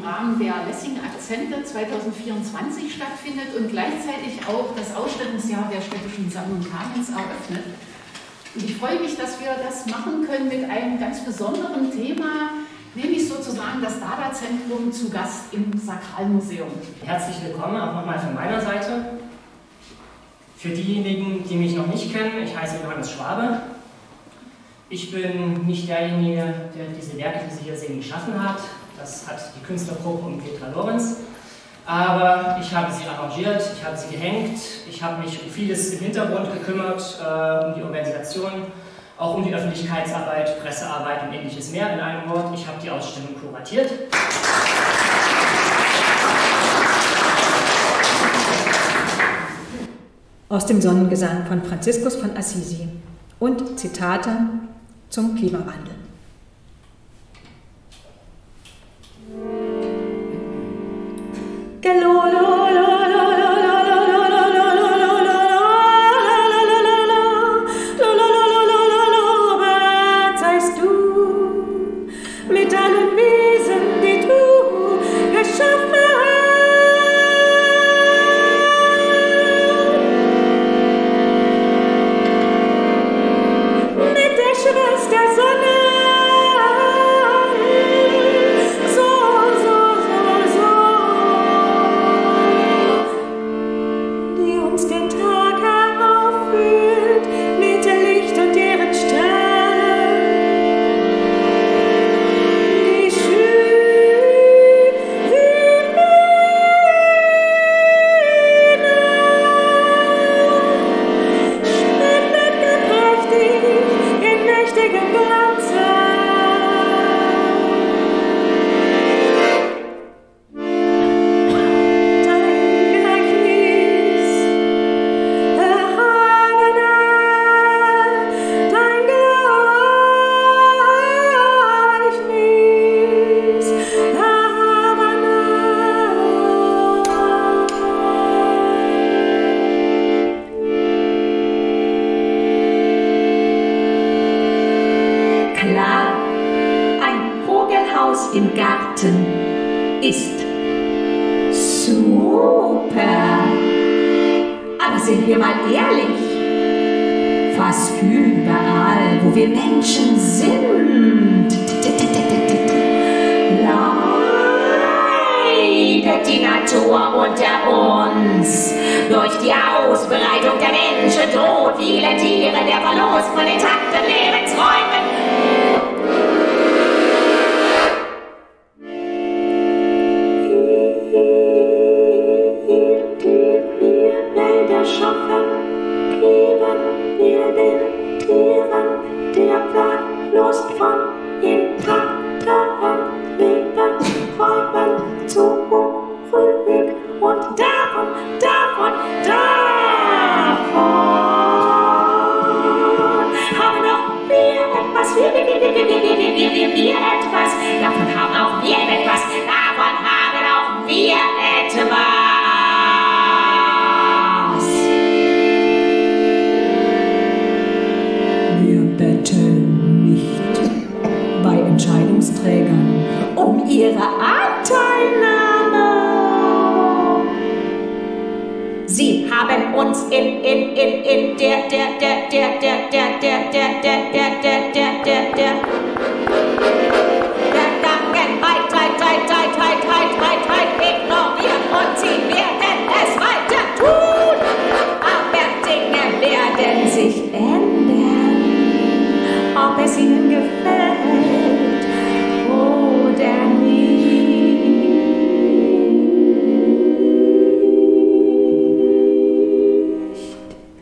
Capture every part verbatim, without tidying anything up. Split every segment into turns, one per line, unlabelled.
im Rahmen der Lessing Akzente zweitausendvierundzwanzig stattfindet und gleichzeitig auch das Ausstellungsjahr der Städtischen Sammlung Kamenz eröffnet. Und ich freue mich, dass wir das machen können mit einem ganz besonderen Thema, nämlich sozusagen das Dada-Zentrum zu Gast im Sakralmuseum.
Herzlich willkommen auch nochmal von meiner Seite. Für diejenigen, die mich noch nicht kennen, ich heiße Johannes Schwabe. Ich bin nicht derjenige, der diese Werke, die Sie hier sehen, geschaffen hat. Das hat die Künstlergruppe um Petra Lorenz. Aber ich habe sie arrangiert, ich habe sie gehängt, ich habe mich um vieles im Hintergrund gekümmert, äh, um die Organisation, auch um die Öffentlichkeitsarbeit, Pressearbeit und ähnliches mehr in einem Wort. Ich habe die Ausstellung kuratiert.
Aus dem Sonnengesang von Franziskus von Assisi und Zitate zum Klimawandel.
Gelobet seist du mit allen Wesen, die du geschaffen hast. Mit der Schwester Sonne.
Im Garten ist super. Aber sind wir mal ehrlich, fast überall, wo wir Menschen sind, leidet die Natur unter uns. Durch die Ausbreitung der Menschen droht viele Tiere der Verlust von intakten Lebensräumen.
Schaffen, geben wir den Tieren der Verlust von intakten Lebensräumen zurück. Und davon, davon, davon haben auch wir etwas, wir, wir, wir, wir, wir, wir, wir, wir, wir etwas, davon haben auch wir etwas, davon haben auch wir etwas.
Entscheidungsträgern um ihre Anteilnahme. Sie haben uns in in in in der der der der der der der der der der der der der der Vergangenheit ignoriert und sie werden es weiter tun. Aber Dinge werden sich ändern, ob es ihnen gefällt oder nicht.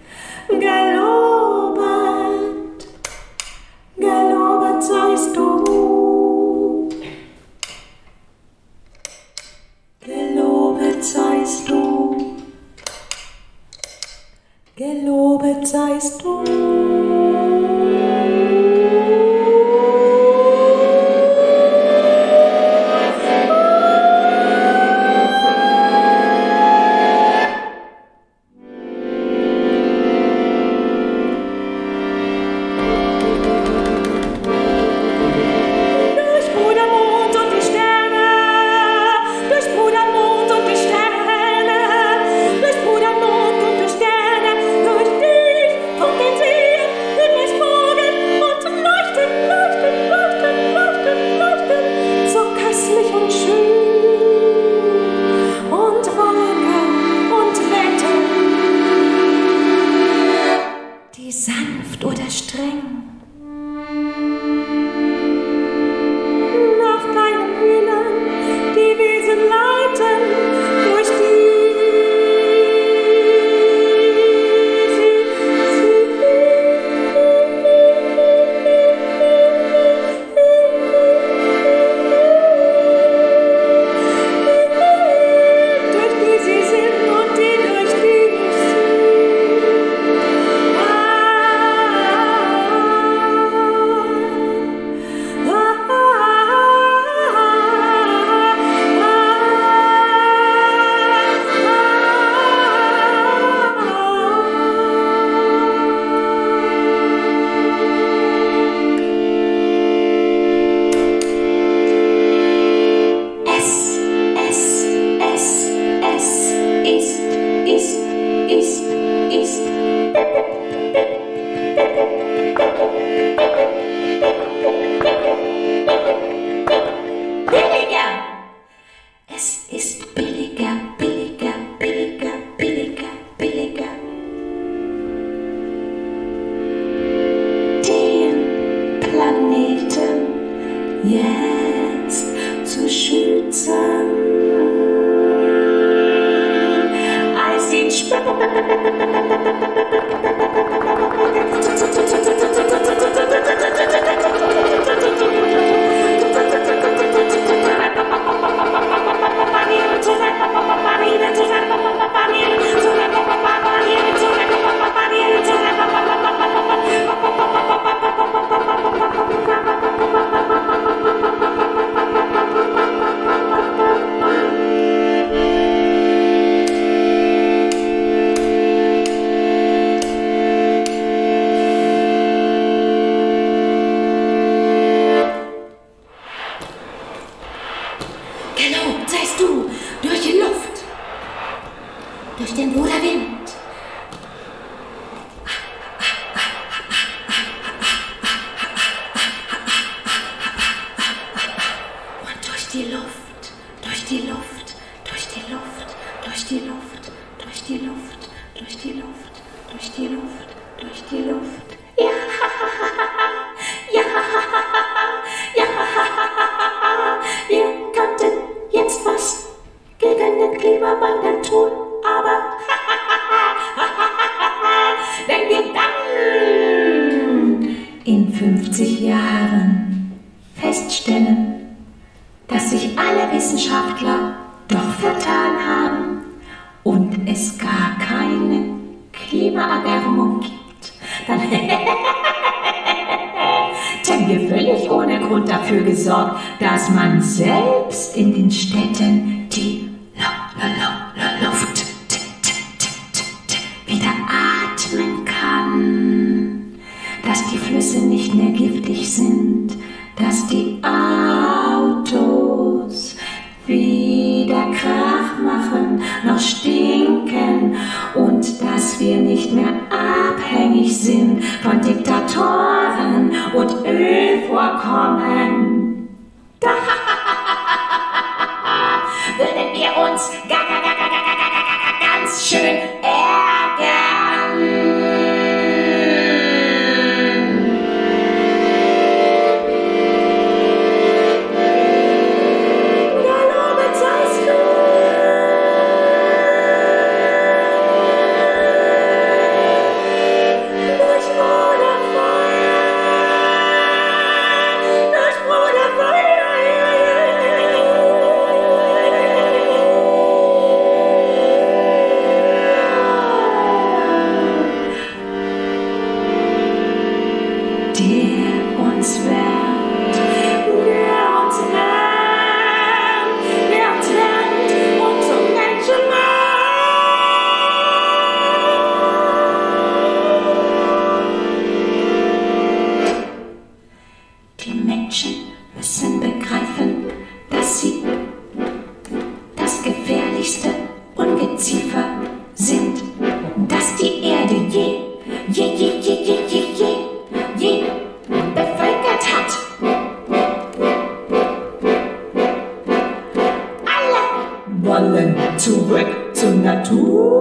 Gelobet, gelobet seist du. Gelobet seist du. Gelobet seist du.
Durch Bruder Mond und die Sterne
Alles ist billiger, billiger, billiger, billiger, billiger. Den Planeten jetzt zu schützen. Als den Sp Gelobt seist du durch die Luft, durch den Bruderwind. Und durch die Luft, durch die Luft, durch die Luft, durch die Luft, durch die Luft, durch die Luft, durch die Luft, durch die Luft. Ja, ja, ja, wir könnten jetzt was gegen den Klimawandel tun, aber wenn wir dann in fünfzig Jahren feststellen, dass sich alle Wissenschaftler doch vertan haben und es gar keine Klimaerwärmung gibt, dann hätten wir völlig ohne Grund dafür gesorgt, dass man selbst in den Städten die Luft wieder atmen kann, dass die Flüsse nicht mehr giftig sind, dass die Autos weder Krach machen noch stinken und dass wir nicht mehr abhängig sind von Diktatoren und Ölvorkommen. Da würden wir uns ganz schön ärgern. Gelobet seist du. Durch Bruder Feuer, durch Bruder Feuer. Der uns wärmt, der uns wärmt, der uns wärmt und zum Menschen macht. Die Menschen müssen begreifen, dass sie das gefährlichste Ungeziefer sind, dass die Erde je, je, je, je, je, je, je, je bevölkert hat. Alle wollen zurück zur Natur.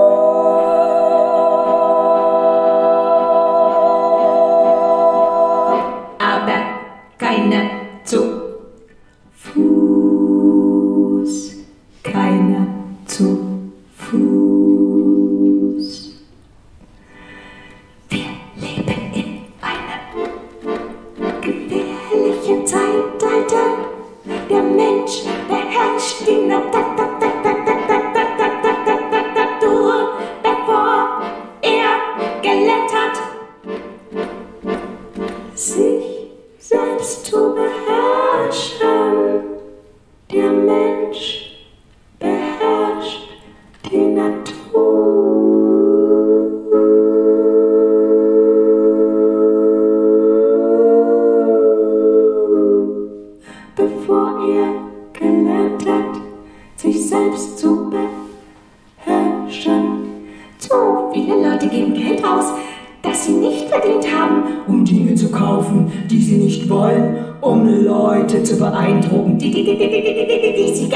Aber keiner zu Fuß, keiner zu Fuß. Wir leben in einem gefährlichen Zeitalter. Der Mensch beherrscht die Natur, bevor er gelernt hat, sich selbst zu beherrschen. Der Mensch beherrscht die Natur. Bevor er gelernt hat, sich selbst zu beherrschen. Zu viele Leute geben Geld aus, das sie nicht verdient haben, um Dinge zu kaufen, die sie nicht wollen, um Leute zu beeindrucken, die, die, die, die, die, die, die sie